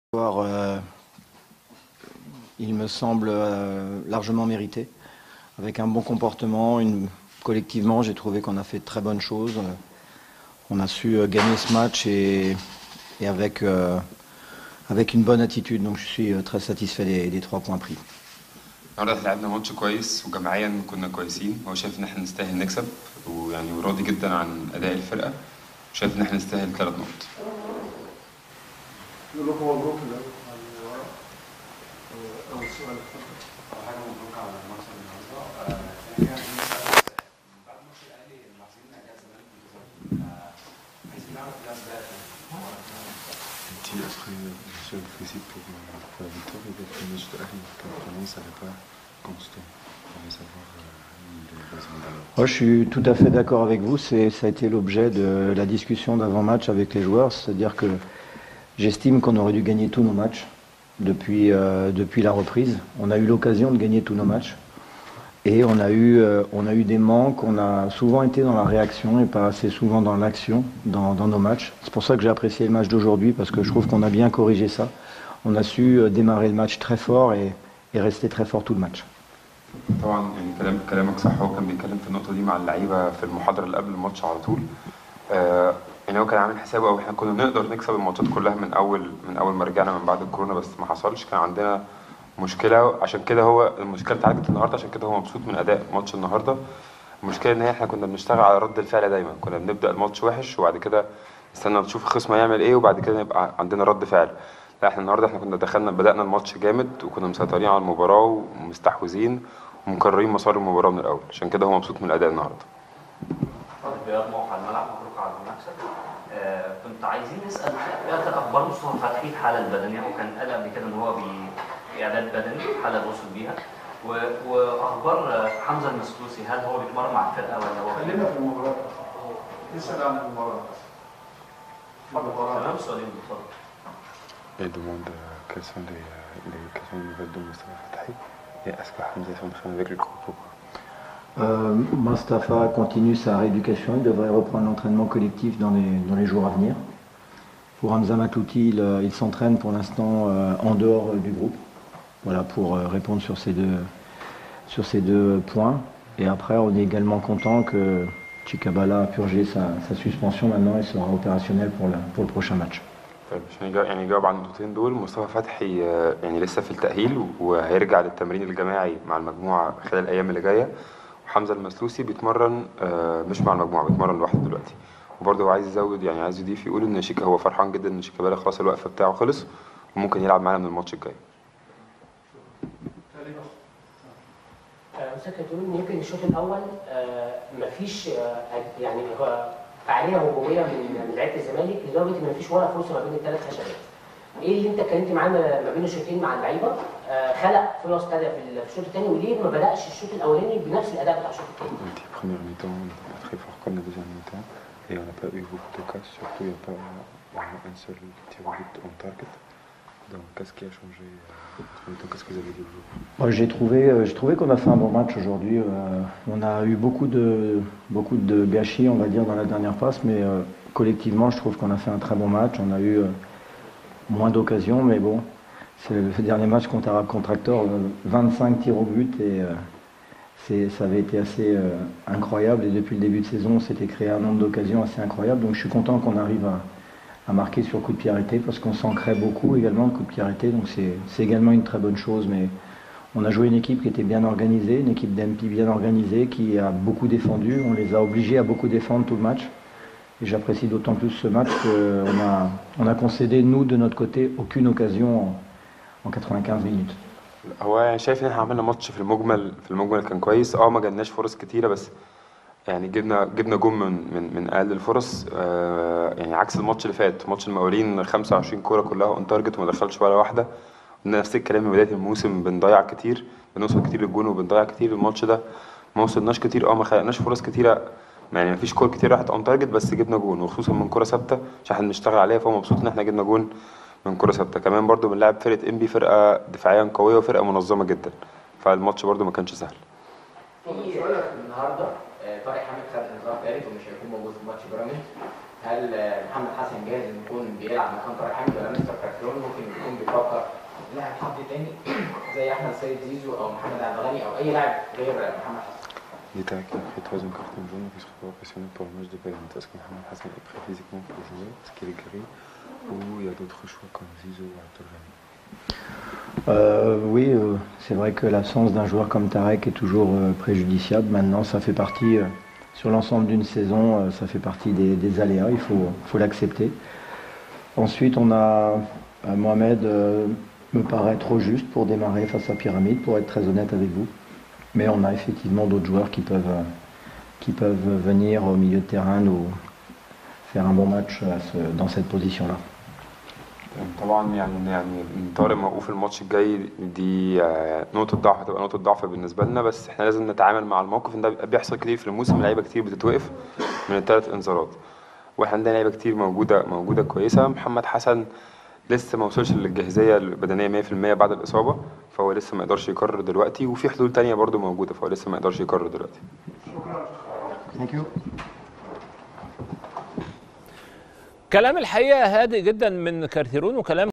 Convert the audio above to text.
Il me semble largement mérité. Avec un bon comportement, collectivement, j'ai trouvé qu'on a fait de très bonnes choses. On a su gagner ce match et avec une bonne attitude. Donc je suis très satisfait des 3 points pris. النهارده لعبنا ماتش كويس وجماعيا كنا كويسين. هو شايف ان احنا نستاهل نكسب ويعني وراضي جدا عن اداء الفرقه وشايف ان احنا نستاهل 3 نقط. نقول لكم مبروك أول سؤال حاجة مبروك على الماتش النهارده. ثانيا بعد ماتش الأهلي المصريين أجازة زمان عايزين نعرف الأسباب. Après, je le félicite pour la victoire et pour le match de Ahly. Vraiment, ça n'avait pas constant. On veut savoir les raisons d'alors. Moi, je suis tout à fait d'accord avec vous. Ça a été l'objet de la discussion d'avant-match avec les joueurs. C'est-à-dire que j'estime qu'on aurait dû gagner tous nos matchs depuis la reprise. On a eu l'occasion de gagner tous nos matchs. Et on a eu des manques, on a souvent été dans la réaction et pas assez souvent dans l'action dans nos matchs. C'est pour ça que j'ai apprécié le match d'aujourd'hui parce que je trouve qu'on a bien corrigé ça. On a su démarrer le match très fort et rester très fort tout le match. طبعا يعني كلامك صح. هو كان بيتكلم في النقطه دي مع اللعيبه في المحاضره اللي قبل الماتش على طول. يعني هو كان عامل حسابه او احنا كنا نقدر نكسب الماتشات كلها من اول ما رجعنا من بعد الكورونا، بس ما حصلش. كان عندنا مشكله، عشان كده هو المشكله اتعالجت النهارده، عشان كده هو مبسوط من اداء ماتش النهارده. المشكله ان احنا كنا بنشتغل على رد الفعل دايما. كنا بنبدا الماتش وحش وبعد كده نستنى نشوف الخصم هيعمل ايه وبعد كده يبقى عندنا رد فعل. لا، احنا النهارده كنا بدانا الماتش جامد وكنا مسيطرين على المباراه ومستحوذين ومكررين مسار المباراه من الاول، عشان كده هو مبسوط من الاداء النهارده. بياض موقع الملعب، مبروك على المكسب. كنت عايزين نسال ايه كان اخبار مصطفى فتحي الحاله البدنيه، وكان قال قبل كده ان هو باعداد بدني، الحاله اللي وصل بيها، واخبار حمزه المسلوسي، هل هو بيتمرن مع الفرقه ولا هو؟ خلينا في المباراة. نسأل عن المباراة بس. تمام، سؤالين اتفضل. Il demande quelles sont les nouvelles de Moustapha Fathi et est-ce que Hamza s'entraîne avec le groupe ou pas. Mostafa continue sa rééducation, il devrait reprendre l'entraînement collectif dans les jours à venir. Pour Hamza Matouti, il s'entraîne pour l'instant en dehors du groupe. Voilà, pour répondre sur ces deux points. Et après, on est également content que Chikabala a purgé sa suspension maintenant et sera opérationnel pour le prochain match. طيب عشان يعني يجاوب عن النقطتين دول، مصطفى فتحي يعني لسه في التأهيل وهيرجع للتمرين الجماعي مع المجموعة خلال الأيام اللي جاية. وحمزة المسلوسي بيتمرن مش مع المجموعة، بيتمرن لوحده دلوقتي. وبرضه هو عايز يزود، يعني عايز يضيف يقول إن هو فرحان جدا إن شيكابالا خلاص الوقف بتاعه خلص وممكن يلعب معانا من الماتش الجاي. أستاذ كتقول إن يمكن الشوط الأول مفيش يعني فعالية هجومية من لعيبة الزمالك لدرجة إن مفيش ولا فرصة ما بين الثلاث خشبات. إيه اللي أنت اتكلمت معاه ما بين الشوطين مع اللعيبة خلق فرص تانية في الشوط الثاني، وليه ما بدأش الشوط الأولاني بنفس الأداء بتاع الشوط الثاني؟ Première mi-temps, on n'était pas très fort comme la deuxième mi-temps et on n'a pas eu beaucoup de cas, surtout il n'y a pas un seul tir au but en target. Donc qu'est-ce qui a changé qu'est-ce que vous avez dit aujourd'hui? Moi, j'ai trouvé qu'on a fait un bon match aujourd'hui. On a eu beaucoup de gâchis, on va dire, dans la dernière passe, mais collectivement, je trouve qu'on a fait un très bon match. On a eu moins d'occasions, mais bon, c'est le dernier match contre Actor, 25 tirs au but et ça avait été assez incroyable. Et depuis le début de saison, on s'était créé un nombre d'occasions assez incroyable. Donc je suis content qu'on arrive à marquer sur coup de pied arrêté parce qu'on s'en crée beaucoup également de coup de pied arrêté, donc c'est également une très bonne chose. Mais on a joué une équipe qui était bien organisée, une équipe d'MP bien organisée qui a beaucoup défendu. On les a obligés à beaucoup défendre tout le match et j'apprécie d'autant plus ce match qu'on a concédé nous de notre côté aucune occasion en 95 minutes. هو يعني شايف ان احنا عملنا ماتش في المجمل كان كويس. ما جالناش فرص كتيره، بس يعني جبنا جون من اقل الفرص. يعني عكس الماتش اللي فات، ماتش المقاولين 25 كوره كلها اون تارجت وما دخلش ولا واحده. نفس الكلام من بدايه الموسم، بنضيع كتير، بنوصل كتير للجون وبنضيع كتير. الماتش ده ما وصلناش كتير، ما خلقناش فرص كتيره، يعني ما فيش كور كتير راحت اون تارجت، بس جبنا جون وخصوصا من كوره ثابته عشان احنا بنشتغل عليها. فهو مبسوط ان احنا جبنا جون من كوره ثابته. كمان برضو بنلعب فرقه انبي، فرقه دفاعيا قويه وفرقه منظمه جدا، فالماتش برضو ما كانش سهل. سؤالك النهارده طارق حامد خد انذار ثالث ومش هيكون موجود في ماتش بيراميدز. هل محمد حسن جاهز ان يكون بيلعب مكان طارق حامد ولا مستر كارتيرون ممكن يكون بيفكر لاعب حد تاني زي احمد سيد زيزو او محمد عبد الغني او اي لاعب غير محمد حسن. L'État qui a pris 3e carton jaune qui sera impressionné pour le match de Bayern. Est-ce que Mohamed Hassan est prêt physiquement pour jouer? Est-ce qu'il est guéri? Ou il y a d'autres choix comme Zizou ou Abdelghani? Oui, c'est vrai que l'absence d'un joueur comme Tarek est toujours préjudiciable. Maintenant, ça fait partie, sur l'ensemble d'une saison, ça fait partie des aléas, il faut l'accepter. Ensuite, on a Mohamed me paraît trop juste pour démarrer face à Pyramide, pour être très honnête avec vous. Mais on a effectivement d'autres joueurs qui peuvent venir au milieu de terrain nous faire un bon match dans cette position-là. طبعا يعني طارق موقوف الماتش الجاي دي نقطة ضعف، هتبقى نقطة ضعف بالنسبة لنا، بس احنا لازم نتعامل مع الموقف ان ده بيحصل كتير في الموسم. لعيبة كتير بتتوقف من ال3 انذارات، واحنا عندنا لعيبة كتير موجودة كويسة. محمد حسن لسه ما وصلش للجاهزية البدنية 100% بعد الإصابة، فهو لسه ما يقدرش يقرر دلوقتي، وفي حلول تانية برضو موجودة، فهو لسه ما يقدرش يقرر دلوقتي. كلام الحقيقة هادئ جدا من كارتيرون وكلام